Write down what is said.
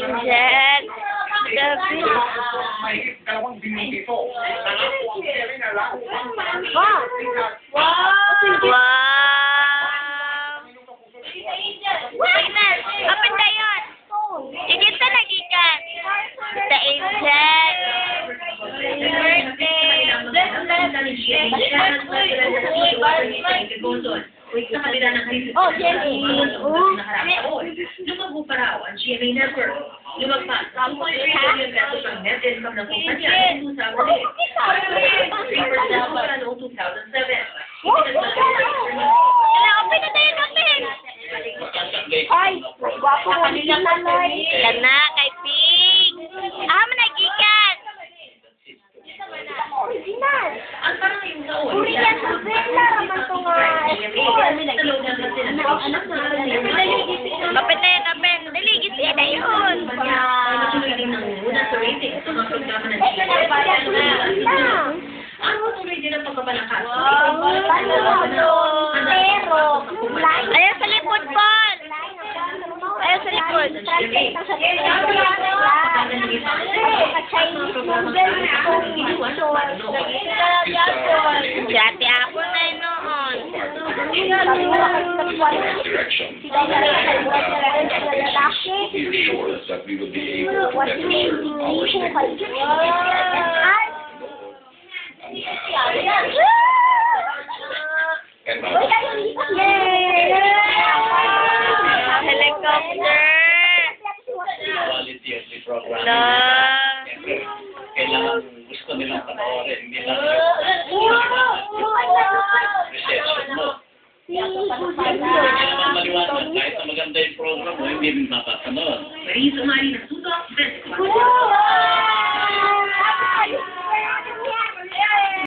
Angel. Gabi. Wow! Wow! Witness! Open na yun! Igit na nagikan! Sa Angel! Oh, Jenny! Lumago pa raw ang GMA Network. Lumagpas sa 1.3 billion pesos ang net income ng kumpanya noong 2008. 3% para noong 2007. Wala, open na tayo, open! Ay! Wapo mo nila nanay! Yan na, kay Ping! Nagikan! Original! Ang parang yung taon. Uriyan sa Bella naman ito nga. Open na yun, open! Dali, gisi na yun! Ang tuloy din ang pagpapalakas. Ayan sa likod, Paul! Ayan sa likod! Chinese noodles. Si Ate Apple na yun noon. Direction. Be assured that we will be able to better serve our stakeholders. And Helicopter! Quality of the program. No. Kailangan gusto nilang panoorin, hindi lang yung reception mo. Hindi naman maliwanag, kahit na maganda yung program mo, hindi rin mapapanood. Marisa Mari ng Sutok,